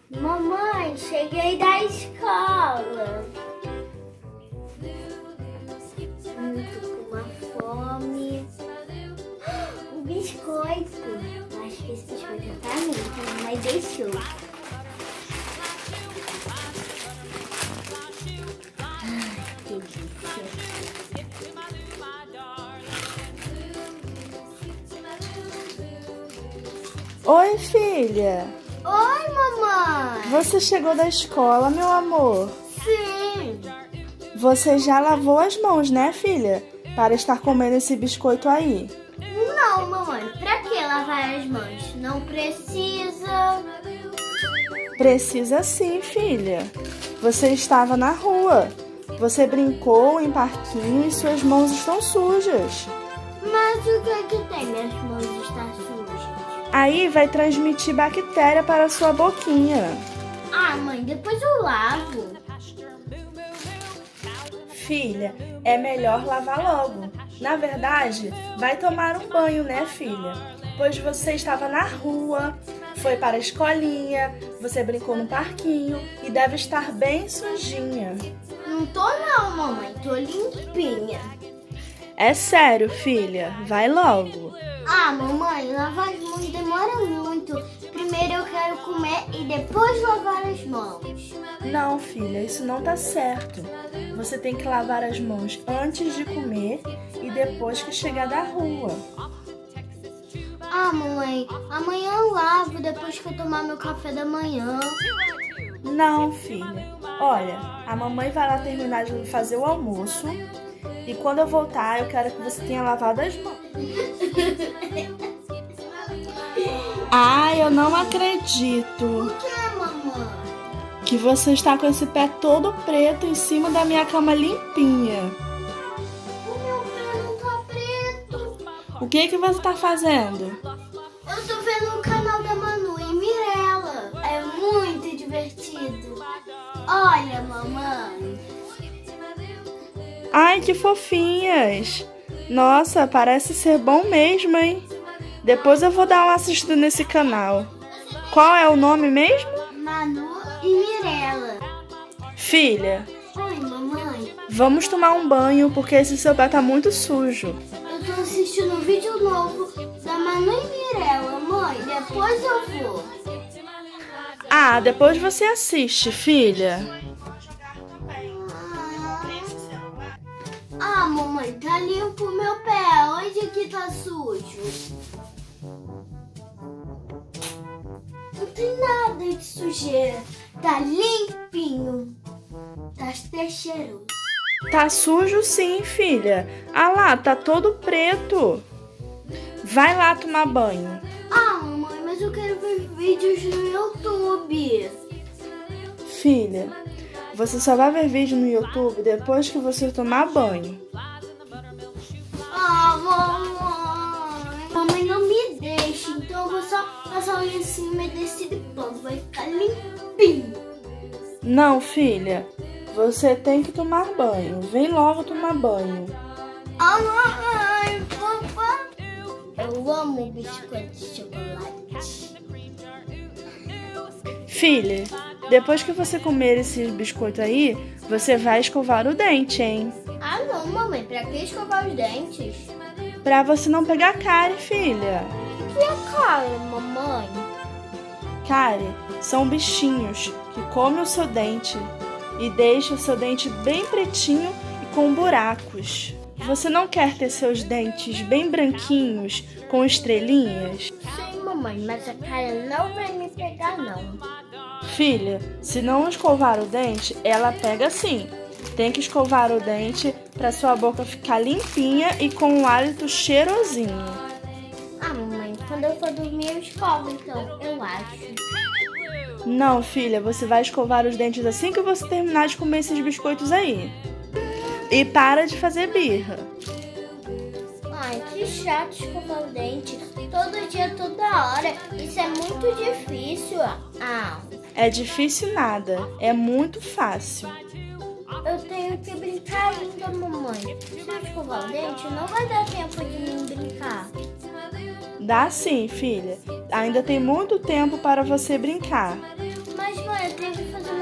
Mamãe, cheguei da escola. Tô com uma fome. Um biscoito. Acho que esse biscoito é pra mim, então a mamãe deixou. Ai, que delícia. Oi, filha. Oi, mamãe. Você chegou da escola, meu amor? Sim. Você já lavou as mãos, né, filha? Para estar comendo esse biscoito aí. Não, mamãe. Pra que lavar as mãos? Não precisa. Precisa sim, filha. Você estava na rua. Você brincou em parquinho e suas mãos estão sujas. Mas o que é que tem? Minhas mãos estão sujas. Aí vai transmitir bactéria para a sua boquinha. Ah, mãe, depois eu lavo. Filha, é melhor lavar logo. Na verdade, vai tomar um banho, né, filha? Pois você estava na rua, foi para a escolinha, você brincou no parquinho e deve estar bem sujinha. Não tô não, mamãe. Tô limpinha. É sério, filha. Vai logo. Ah, mamãe, lavar as mãos demora muito. Primeiro eu quero comer e depois lavar as mãos. Não, filha, isso não tá certo. Você tem que lavar as mãos antes de comer e depois que chegar da rua. Ah, mamãe, amanhã eu lavo depois que eu tomar meu café da manhã. Não, filha. Olha, a mamãe vai lá terminar de fazer o almoço e quando eu voltar eu quero que você tenha lavado as mãos. Ai, eu não acredito. O que, mamãe? Que você está com esse pé todo preto em cima da minha cama limpinha. O meu pé não tá preto. O que você está fazendo? Eu tô vendo o canal da Manu e Mirella. É muito divertido. Olha, mamãe. Ai, que fofinhas. Nossa, parece ser bom mesmo, hein? Depois eu vou dar uma assistida nesse canal. Qual é o nome mesmo? Manu e Mirella. Filha, Oi, mamãe. vamos tomar um banho porque esse seu pé tá muito sujo. Eu tô assistindo um vídeo novo da Manu e Mirella, mãe. Depois eu vou. Ah, depois você assiste, filha. Ah, mamãe, tá limpo o meu pé. Onde que tá sujo? Não tem nada de sujeira. Tá limpinho. Tá até cheiroso. Tá sujo sim, filha. Ah lá, tá todo preto. Vai lá tomar banho. Ah, mamãe, mas eu quero ver vídeos no YouTube. Filha, você só vai ver vídeo no YouTube depois que você tomar banho. Ah, mamãe. Mamãe não me deixa, então eu vou só passar o em cima desse pano. Vai ficar limpinho. Não, filha. Você tem que tomar banho. Vem logo tomar banho. Ah, mamãe, por favor. Eu amo biscoito de chocolate. Filha, depois que você comer esse biscoito aí, você vai escovar o dente, hein? Ah, não, mamãe. Pra que escovar os dentes? Pra você não pegar cárie, filha. O que é cara, mamãe? Cárie são bichinhos que comem o seu dente e deixam o seu dente bem pretinho e com buracos. Você não quer ter seus dentes bem branquinhos, com estrelinhas? Sim, mamãe, mas a cara não vai me pegar, não. Filha, se não escovar o dente, ela pega sim. Tem que escovar o dente para sua boca ficar limpinha e com um hálito cheirosinho. Ah, mamãe, quando eu for dormir eu escovo, então, eu acho. Não, filha, você vai escovar os dentes assim que você terminar de comer esses biscoitos aí. E para de fazer birra. Ai, que chato escovar o dente. Todo dia, toda hora. Isso é muito difícil. Ah, É difícil nada, é muito fácil. eu tenho que brincar ainda, mamãe. Se eu escovar o dente, não vai dar tempo de mim brincar. Dá sim, filha. Ainda tem muito tempo para você brincar. Mas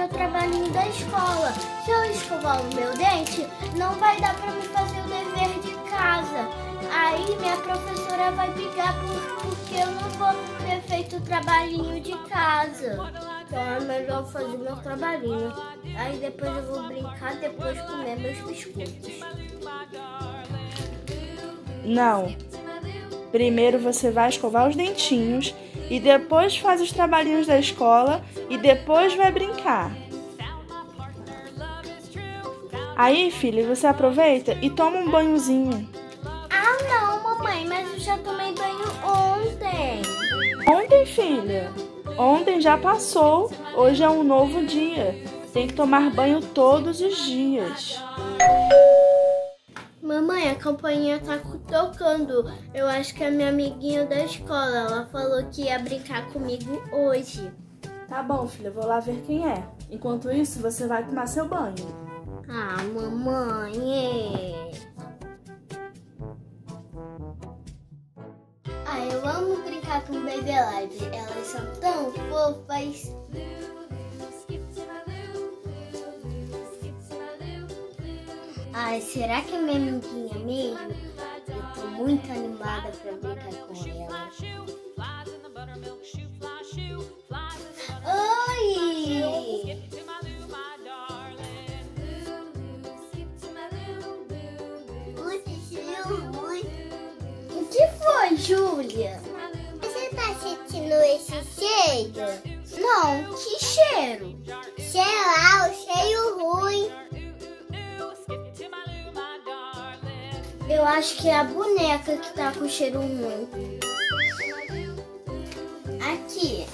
meu trabalhinho da escola. Se eu escovar o meu dente, não vai dar para me fazer o dever de casa. Aí minha professora vai brigar porque eu não vou ter feito o trabalhinho de casa. Então é melhor fazer meu trabalhinho. Aí depois eu vou brincar, depois comer meus biscoitos. Não. Primeiro você vai escovar os dentinhos e depois faz os trabalhinhos da escola e depois vai brincar. Aí, filha, você aproveita e toma um banhozinho. Ah, não, mamãe, mas eu já tomei banho ontem. Ontem, filha? Ontem já passou. Hoje é um novo dia. Tem que tomar banho todos os dias. Mamãe, a campainha tá tocando. Eu acho que é a minha amiguinha da escola. Ela falou que ia brincar comigo hoje. Tá bom, filha, vou lá ver quem é. Enquanto isso, você vai tomar seu banho. Ah, mamãe. Ah, eu amo brincar com Baby Alive. Elas são tão fofas. Ai, será que é minha amiguinha mesmo? Eu tô muito animada pra brincar com ela. Oi! O que foi, Júlia? Você tá sentindo esse cheiro? Não, que cheiro? Sei lá, o cheiro ruim. Eu acho que é a boneca que tá com cheiro ruim. Aqui.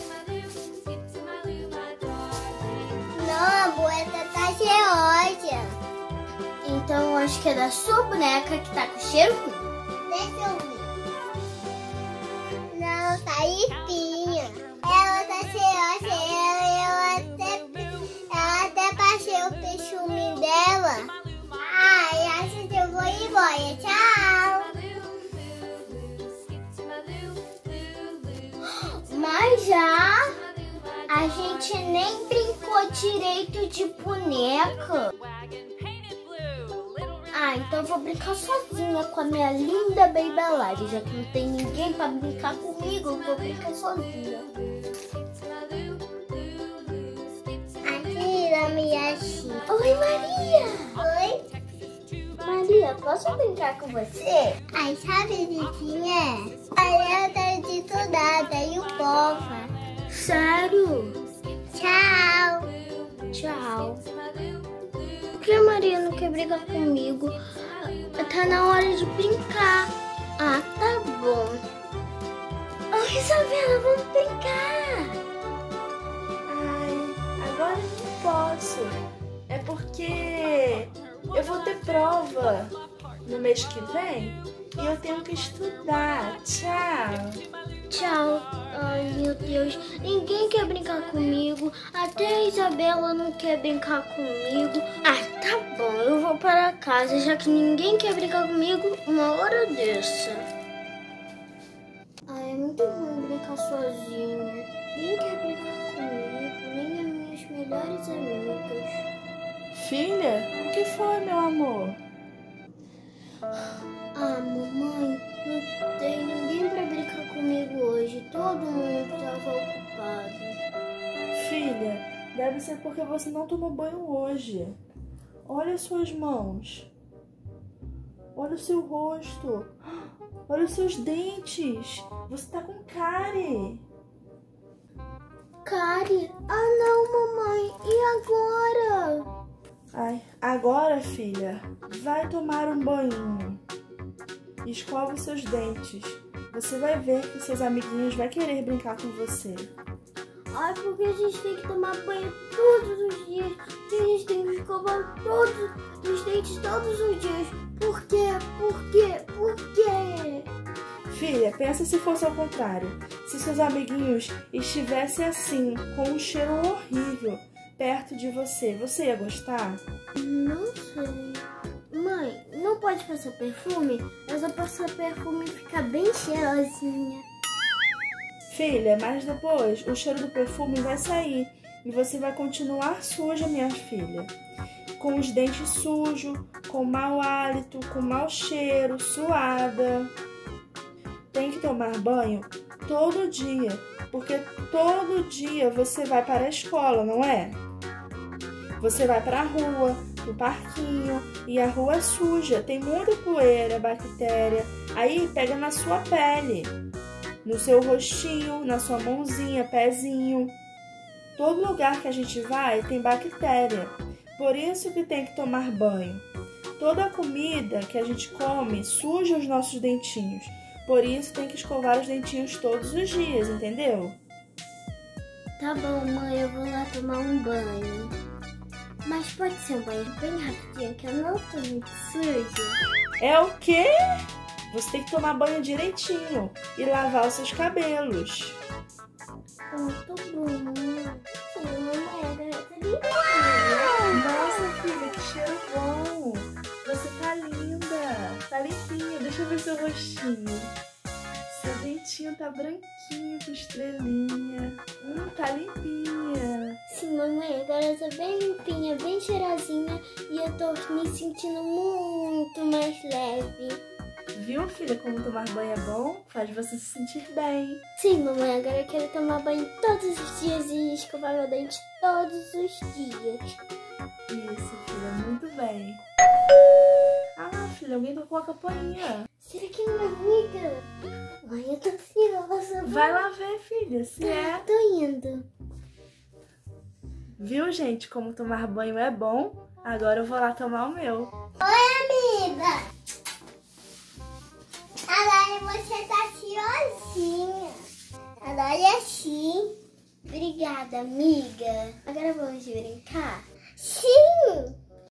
Não, a boneca tá cheirosa. Então eu acho que é da sua boneca que tá com cheiro ruim. Deixa eu ver. Não, tá limpinha. Ela tá cheirosa. Ela até passei o perfume dela. Ai, acho que eu vou embora. Tchau. Mas já a gente nem brincou direito de boneca. Ah, então eu vou brincar sozinha com a minha linda Baby Alive. Já que não tem ninguém pra brincar comigo, eu vou brincar sozinha. Aqui na minha tia. Oi, Maria! Oi? Maria, posso brincar com você? Ai, sabe o que é? A letra de estudada e o povo. Sério? Tchau. Tchau. Por que a Maria não quer brigar comigo? Tá na hora de brincar. Ah, tá bom. Ô, Isabela, vamos brincar. Ai, agora eu não posso. É porque eu vou ter prova no mês que vem e eu tenho que estudar. Tchau. Tchau. Ai, meu Deus. Ninguém quer brincar comigo. Até a Isabela não quer brincar comigo. Ah, tá bom. Eu vou para casa, já que ninguém quer brincar comigo uma hora dessa. Ai, é muito ruim brincar sozinha. Ninguém quer brincar comigo, nem as minhas melhores amigas. Filha, o que foi, meu amor? Ah, mamãe, não tem ninguém pra brincar comigo hoje. Todo mundo estava ocupado. Filha, deve ser porque você não tomou banho hoje. Olha as suas mãos. Olha o seu rosto. Olha os seus dentes. Você tá com cárie. Cárie? Ah, não, mamãe. E agora? Ai, agora, filha, vai tomar um banho. Escova os seus dentes. Você vai ver que seus amiguinhos vão querer brincar com você. Ai, porque a gente tem que tomar banho todos os dias. E a gente tem que escovar todos os dentes todos os dias. Por quê? Por quê? Por quê? Filha, pensa se fosse ao contrário. Se seus amiguinhos estivessem assim, com um cheiro horrível, perto de você, você ia gostar? Não sei. Mãe, não pode passar perfume? Mas eu passar perfume e ficar bem cheirosinha. Filha, mas depois o cheiro do perfume vai sair E você vai continuar suja, minha filha. Com os dentes sujos, com mau hálito, com mau cheiro, suada. Tem que tomar banho todo dia, porque todo dia você vai para a escola, não é? Você vai para a rua, pro parquinho, e a rua é suja, tem muita poeira, bactéria. Aí pega na sua pele, no seu rostinho, na sua mãozinha, pezinho. Todo lugar que a gente vai tem bactéria. Por isso que tem que tomar banho. Toda a comida que a gente come suja os nossos dentinhos. Por isso tem que escovar os dentinhos todos os dias, entendeu? Tá bom, mãe, eu vou lá tomar um banho. Mas pode ser um banho bem rapidinho, que eu não tô muito suja. É o quê? Você tem que tomar banho direitinho e lavar os seus cabelos. Tá bom. Sim, mamãe, agora tá limpinha. Nossa, filha, que cheiro bom. Você tá linda. Tá limpinha. Deixa eu ver seu rostinho. Seu dentinho tá branquinho, com estrelinha. Tá limpinha. Sim, mamãe, agora eu tô bem limpinha, bem cheirosinha. E eu tô me sentindo muito mais leve. Viu, filha, como tomar banho é bom? Faz você se sentir bem. Sim, mamãe, agora eu quero tomar banho todos os dias e escovar meu dente todos os dias. Isso, filha, muito bem. Ah, filha, alguém tocou a campainha. Será que é minha amiga? Mãe, eu tô ansiosa. Vai lá ver, filha, se é. Tô indo. Viu, gente, como tomar banho é bom? Agora eu vou lá tomar o meu. Oi, amiga. Agora você tá cheirosinha. Agora é assim. Obrigada, amiga. Agora vamos brincar? Sim.